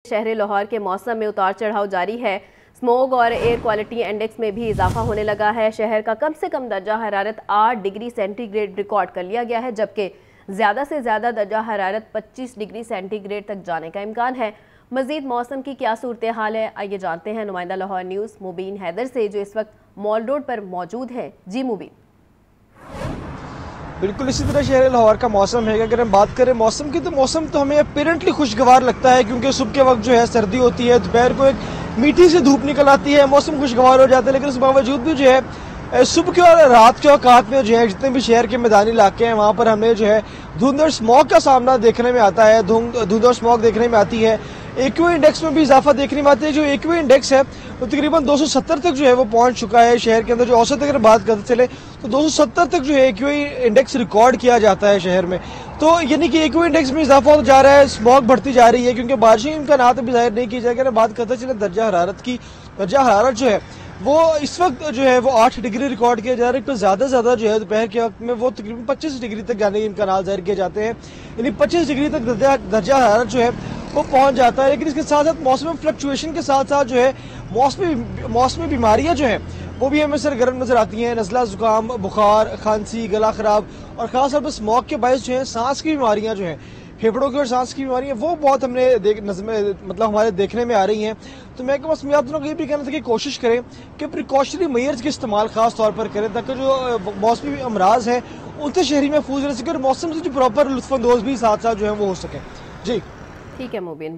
शहर लाहौर के मौसम में उतार चढ़ाव जारी है। स्मोग और एयर क्वालिटी इंडेक्स में भी इजाफा होने लगा है। शहर का कम से कम दर्जा हरारत 8 डिग्री सेंटीग्रेड रिकॉर्ड कर लिया गया है, जबकि ज़्यादा से ज़्यादा दर्जा हरारत 25 डिग्री सेंटीग्रेड तक जाने का इम्कान है। मज़ीद मौसम की क्या सूरत हाल है, आइए जानते हैं नुमाइंदा लाहौर न्यूज़ मुबीन हैदर से, जो इस वक्त मॉल रोड पर मौजूद है। जी मुबीन। बिल्कुल इसी तरह शहर लाहौर का मौसम है। अगर हम बात करें मौसम की, तो मौसम तो हमें अपेरेंटली खुशगवार लगता है, क्योंकि सुबह के वक्त जो है सर्दी होती है, दोपहर को एक मीठी सी धूप निकल आती है, मौसम खुशगवार हो जाता है। लेकिन इस बावजूद भी जो है सुबह के और रात के औकात में जो है जितने भी शहर के मैदानी इलाके हैं वहाँ पर हमें जो है धुंध और स्मॉग का सामना देखने में आता है, धुंध और स्मॉग देखने में आती है। एक्यू इंडेक्स में भी इजाफा देखने में आता है। जो एक्यू इंडेक्स है वो तकरीबन 270 तक जो है वो पहुंच चुका है शहर के अंदर। जो औसत अगर बात करते चले तो 270 तक जो है एक्यू इंडेक्स रिकॉर्ड किया जाता है शहर में। तो यानी कि एक्यू इंडेक्स में इजाफा होता जा रहा है, स्मॉग बढ़ती जा रही है, क्योंकि बारिशें इम्कानात अभी जाहिर नहीं की जाएगी। अगर बात करते चले दर्जा हरारत की, दर्जा हरारत जो है वो इस वक्त जो है वो 8 डिग्री रिकॉर्ड किया जा रहा है। तो ज्यादा से ज्यादा जो है दोपहर के वक्त में वो तकरीबन 25 डिग्री तक जाने के इम्कान जाहिर किए जाते हैं, यानी 25 डिग्री तक दर्जा हरारत जो है वो पहुंच जाता है। लेकिन इसके साथ साथ मौसम फ्लक्चुएशन के साथ साथ जो है मौसमी बीमारियां जो हैं वो भी हमें सरगर्म नजर आती हैं। नज़ला, जुकाम, बुखार, खांसी, गला खराब और खासतौर पर स्मॉग के बायस जो है सांस की बीमारियां जो हैं, फेफड़ों की और सांस की बीमारियां, वो बहुत हमने मतलब हमारे देखने में आ रही हैं। तो मैं बस मैं आप दोनों को ये भी कहना था कि कोशिश करें कि प्रिकॉशनरी मेजर्स के इस्तेमाल खास तौर पर करें, ताकि जो मौसमी अमराज हैं उनसे शहरी महफूज रह सके और मौसम से जो प्रॉपर लुत्फानंदोज भी साथ साथ जो है वो हो सके। जी ठीक है मुबीन।